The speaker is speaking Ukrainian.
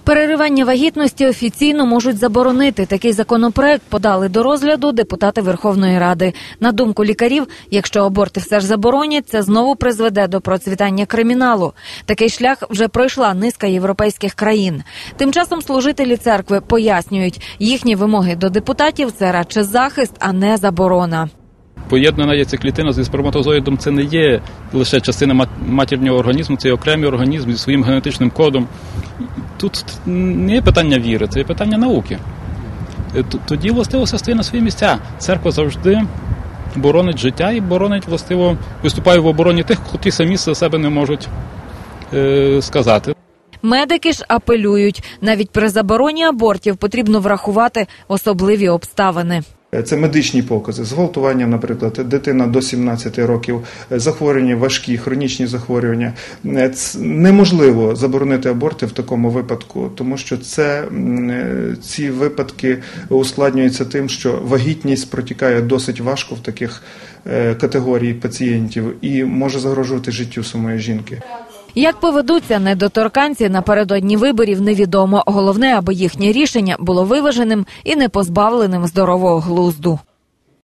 Переривання вагітності офіційно можуть заборонити. Такий законопроект подали до розгляду депутати Верховної Ради. На думку лікарів, якщо аборти все ж заборонять, це знову призведе до процвітання криміналу. Такий шлях вже пройшла низка європейських країн. Тим часом служителі церкви пояснюють, їхні вимоги до депутатів – це радше захист, а не заборона. Поєднана яйцеклітина зі сперматозоїдом – це не є лише частина матірнього організму, це є окремий організм зі своїм генетичним кодом. Тут не є питання віри, це є питання науки. Тоді, властиво, все стає на свої місця. Церква завжди боронить життя і боронить, властиво, виступає в обороні тих, хто самі за себе не можуть сказати. Медики ж апелюють. Навіть при забороні абортів потрібно врахувати особливі обставини. Це медичні покази, зґвалтування, наприклад, дитина до 17 років, захворювання важкі, хронічні захворювання. Неможливо заборонити аборти в такому випадку, тому що ці випадки ускладнюються тим, що вагітність протікає досить важко в таких категорій пацієнтів і може загрожувати життю самої жінки. Як поведуться недоторканці напередодні виборів, невідомо. Головне, аби їхнє рішення було виваженим і не позбавленим здорового глузду.